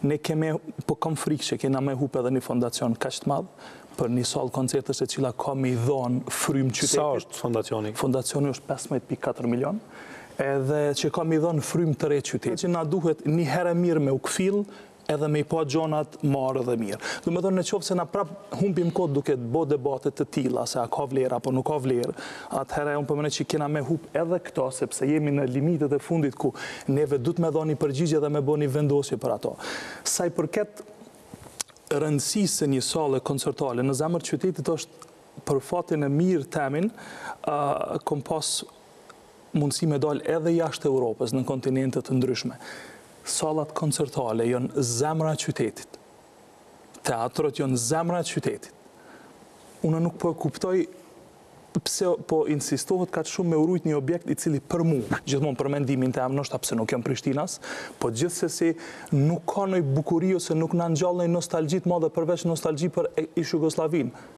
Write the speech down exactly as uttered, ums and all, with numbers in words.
ne keme, po kam frikë që kena me hup edhe një fondacion kaq të madh për një sallë koncertesh e cila ka me i dhonë frym qytetit. Sa është fondacioni? Fondacioni është pesëmbëdhjetë pikë katër milion, edhe që ka me i dhonë frym të re qytetit. Që na duhet një herë mirë me u kfill, edhe me i pa gjonat marë dhe mirë. Dhe me thonë në qofë se na prap humbim kod duke bo debatet të tila, se a ka vlerë apo nuk ka vlerë, atëherë unë përmene që kena me hup edhe këto, sepse jemi në limitet e fundit ku neve du të me dhoni përgjigje dhe me bo një vendosje për ato. Sa i përket rëndësisë se një sale koncertale në zemër qytetit është për fatin e mirë temin, kom pas mundësi me dalë edhe jashtë Europës në kontinentet të ndryshme. Salat koncertale janë zemra qytetit. Teatrot janë zemra qytetit. Unë nuk po kuptoj pse po insistohet ka shumë me urujt një objekt i cili për mu, gjithmonë për mendimin të em, nështë pse nuk jam Prishtinas, po gjithsesi nuk ka nëj bukuri ose nuk në ngjall nëj nostalgjit madhe përveç nostalgji për ish Jugoslavin.